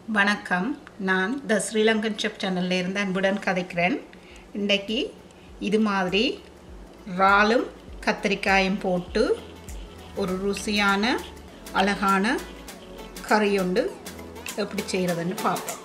வணக்கம். நான் த ஸ்ரீலங்கன் செஃப் சேனல்ல இருந்து அன்புடன் கதைக்கிறேன். இன்றைக்கு இது மாதிரி இறாலும் கத்திரிக்காயும் போட்டு ஒரு ருசியான அழகான கறி உண்டு எப்படி செய்கிறதுன்னு பார்ப்போம்.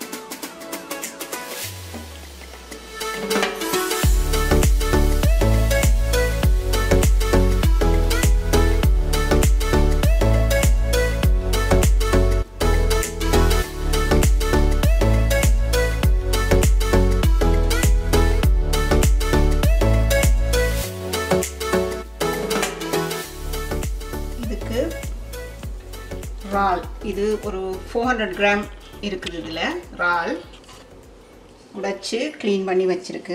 இறால் இது ஒரு 400 கிராம் இருக்குது. இதில் இறால் உடைச்சு க்ளீன் பண்ணி வச்சிருக்கு.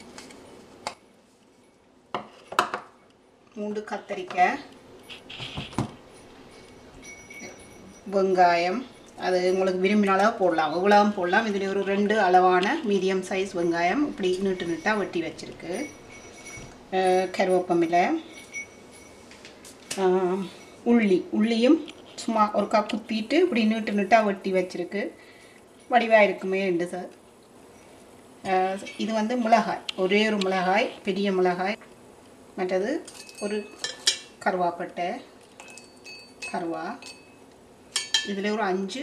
3 கத்தரிக்காய், வெங்காயம், அது உங்களுக்கு விரும்பினாலும் போடலாம், எவ்வளவும் போடலாம். இதில் ஒரு 2 அளவான மீடியம் சைஸ் வெங்காயம் இப்படி நீட்டு நீட்டாக வெட்டி வச்சிருக்கு. கருவேப்பமில்லை, உள்ளியும் சும்மா ஒருக்கா குத்திட்டு இப்படி நீட்டு நீட்டாக வெட்டி வச்சிருக்கு. வடிவாக இருக்குமே உண்டு சார். இது வந்து மிளகாய், ஒரே ஒரு மிளகாய், பெரிய மிளகாய். மற்றது ஒரு கருவாப்பட்டை, கருவா. இதில் ஒரு 5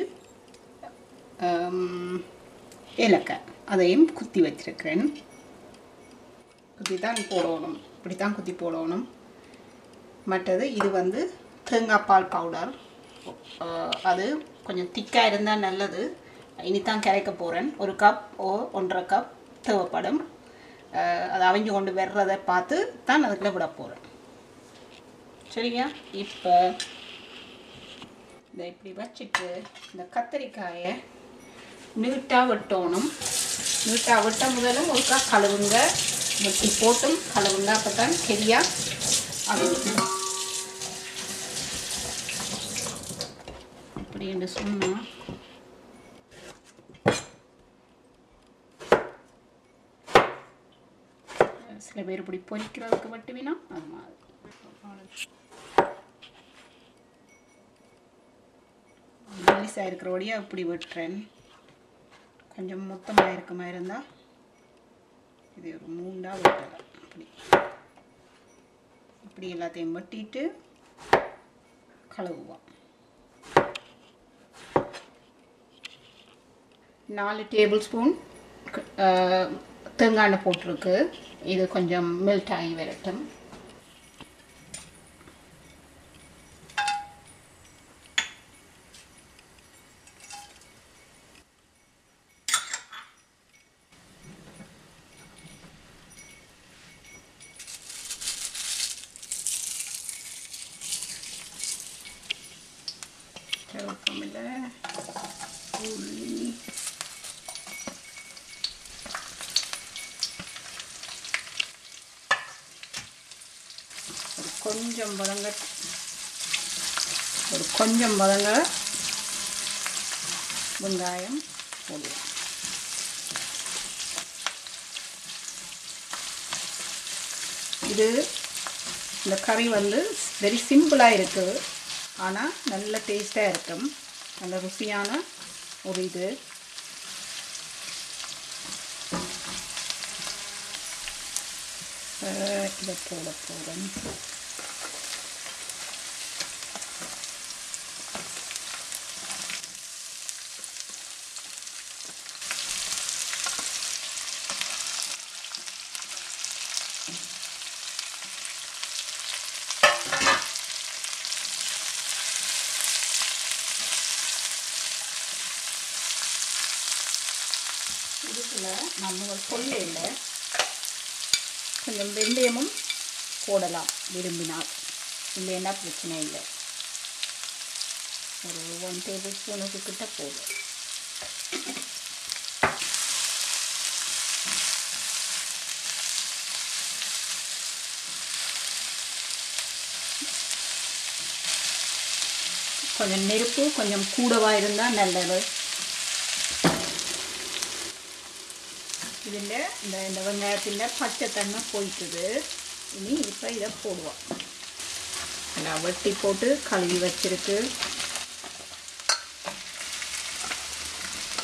ஏலக்காய், அதையும் குத்தி வச்சிருக்கிறேன். குத்தி தான் போடணும், இப்படி தான் குத்தி போடணும். மற்றது இது வந்து தேங்காய் பால் பவுடர். அது கொஞ்சம் திக்காக இருந்தால் நல்லது. இனித்தான் கரைக்க போகிறேன். 1 கப் 1.5 கப் தேவைப்படும். அதை அவிஞ்சு கொண்டு வர்றதை பார்த்து தான் அதுக்குள்ளே விட போகிறேன். சரியா? இப்போ இதை இப்படி வச்சுட்டு இந்த கத்திரிக்காயை நீட்டாக வெட்டணும். நீட்டாக வெட்ட முதலும் ஒருக்கா கழுவுங்க, வெட்டி போட்டும் கழுவுங்க. அப்போ தான் சரியாக அவிஞ்சிடும். என்று சொன்னால் சில பேர் இப்படி பொரிக்கிறதுக்கு மட்டுவினா அது மாதிரி. மெலிசாக இருக்கிறபடியா இப்படி வெட்டுறேன். கொஞ்சம் மொத்தமாக இருக்க மாதிரி இருந்தால் இது ஒரு 3 வெட்டலாம். இப்படி எல்லாத்தையும் வெட்டிட்டு கழுவுவோம். 4 டேபிள் ஸ்பூன் தேங்காய் எண்ணெய் போட்டிருக்கு. இது கொஞ்சம் மெல்ட் ஆகி வரட்டும். கருவேப்பிலை, உள்ளி, கொஞ்சம் வதங்க வெங்காயம் போடுவோம். இது இந்த கறி வந்து வெரி சிம்பிளாக இருக்குது, ஆனால் நல்ல டேஸ்ட்டாக இருக்கும். நல்ல ருசியான ஒரு இது. இதை போட போகிறேன். இதுக்குள்ள நம்ம கொல்லையில் கொஞ்சம் வெந்தயமும் போடலாம் விரும்பினால், இல்லைன்னா பிரச்சனை இல்லை. ஒரு 1 டேபிள் ஸ்பூனுக்கு கிட்ட போடும். கொஞ்சம் நெருப்பு கொஞ்சம் கூடவாக இருந்தால் நல்லது. இதில் இந்த வெங்காயத்தில் பச்சை தன்மை போயிட்டுது. இனி இப்போ இதை போடுவோம். நல்லா வெட்டி போட்டு கழுவி வச்சிருக்கு.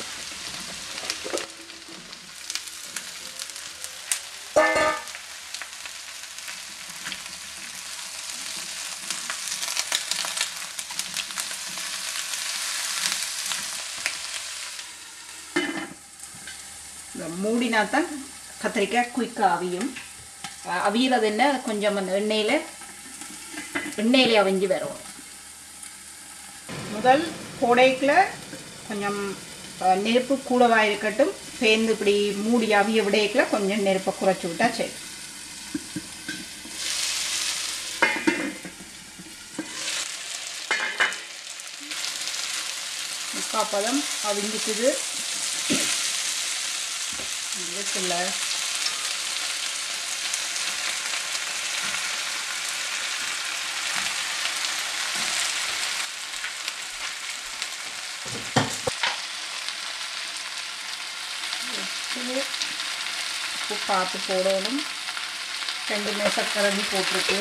மூடினா தான் கத்திரிக்காய் குயிக்காக அவியும். அவியறது என்ன கொஞ்சம் அந்த எண்ணெயிலே அவிஞ்சு வரும். முதல் போடைக்குள்ள கொஞ்சம் நெருப்பு கூடவாக இருக்கட்டும். சேர்ந்து இப்படி மூடி அவிய விடைக்குள்ள கொஞ்சம் நெருப்பை குறைச்சி விட்டா சரி. முக்காப்பதம் அவிஞ்சிக்குது. இதுக்குள்ள உப்பு பார்த்து போடணும். 2 மேசக்கரண்டி போட்டிருக்கு.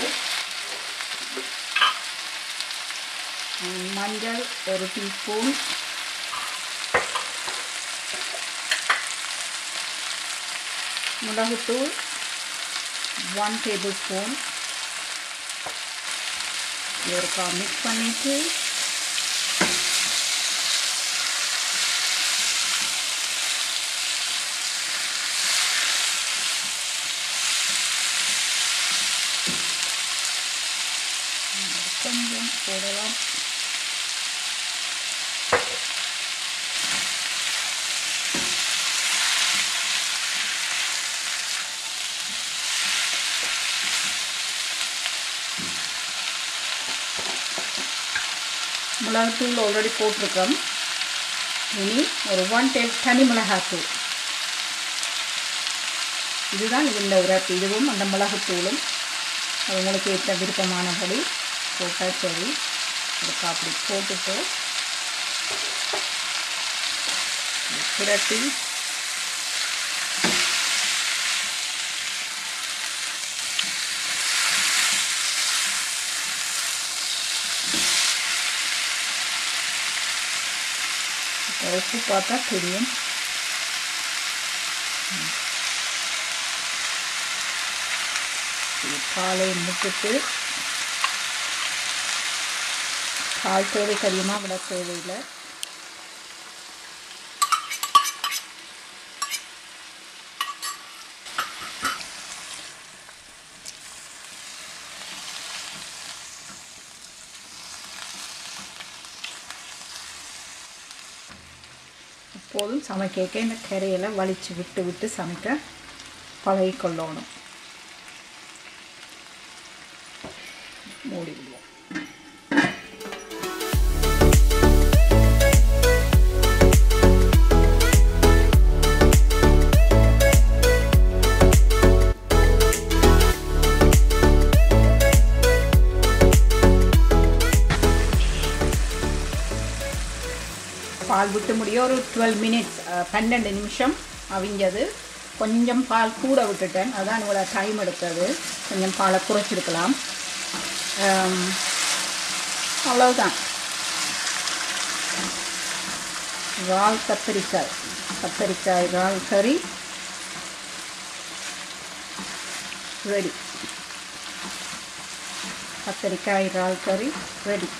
மஞ்சள் 1 டீஸ்பூன், மிளகுத்தூள் 1 டேபிள் ஸ்பூன். இதற்கா மிக்ஸ் பண்ணிட்டு கொஞ்சம் போடலாம். மிளகாத்தூள் ஆல்ரெடி போட்டிருக்கோம். இனி ஒரு 1 டேபிள் தனி மிளகாத்தூள். இதுதான் இந்த உரப்பு. இதுவும் அந்த மிளகுத்தூளும் அது உங்களுக்கு ஏற்ற விருப்பமானபடி போட்டால் சரி. அதுக்கு அப்படி போட்டுட்டு புரட்டி உப்பு பார்த்தா தெரியும். பாலை முட்டுட்டு பால் தேவை கரியுமாக விட தேவையில்லை. எப்போதும் சமைக்க இந்த கரையெல்லாம் வலிச்சு விட்டு விட்டு சமைக்க பழகிக்கொள்ளணும். மூடி விடுவோம். பால் விட்டு முடிய ஒரு 12 மினிட்ஸ் 12 நிமிஷம் அவிஞ்சது. கொஞ்சம் பால் கூட விட்டுட்டேன், அதான் இவ்வளோ டைம் எடுத்தது. கொஞ்சம் பாலை குறைச்சிருக்கலாம். அவ்வளவுதான். இறால் கத்திரிக்காய் இறால் கறி ரெடி. கத்திரிக்காய் இறால் கறி ரெடி.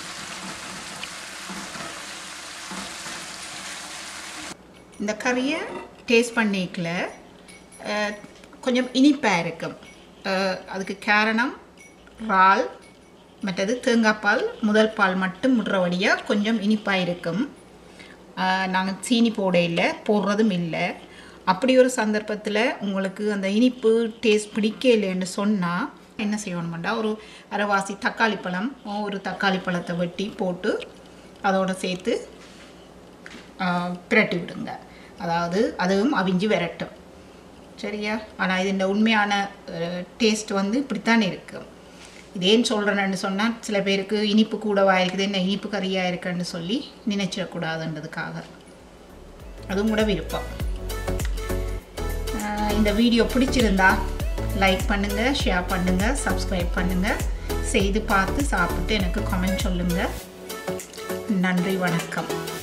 இந்த கறியை டேஸ்ட் பண்ணிக்கல கொஞ்சம் இனிப்பாக இருக்கும். அதுக்கு காரணம் இறால், மற்றது தேங்காய் பால், முதல் பால் மட்டும் முடுறபடியாக கொஞ்சம் இனிப்பாக இருக்கும். நாங்கள் சீனி போடுறதும் இல்லை. அப்படி ஒரு சந்தர்ப்பத்தில் உங்களுக்கு அந்த இனிப்பு டேஸ்ட் பிடிக்கலைன்னு சொன்னால் என்ன செய்யணுமெண்டா, ஒரு அரைவாசி தக்காளி பழம், ஒரு தக்காளி பழத்தை வெட்டி போட்டு அதோடு சேர்த்து பிரட்டி விடுங்க. அதாவது அதுவும் அவிஞ்சு விரட்டும். சரியா? ஆனால் இது இந்த உண்மையான டேஸ்ட் வந்து இப்படித்தான் இருக்கும். இதேன்னு சொல்கிறேன்னு சொன்னால் சில பேருக்கு இனிப்பு கூடவாக இருக்குது, என்ன இனிப்பு கறியாக இருக்குன்னு சொல்லி நினைச்சிடக்கூடாதுன்றதுக்காக. அதுவும் கூட விருப்பம். இந்த வீடியோ பிடிச்சிருந்தா லைக் பண்ணுங்கள், ஷேர் பண்ணுங்கள், சப்ஸ்கிரைப் பண்ணுங்கள். செய்து பார்த்து சாப்பிட்டு எனக்கு கமெண்ட் சொல்லுங்கள். நன்றி, வணக்கம்.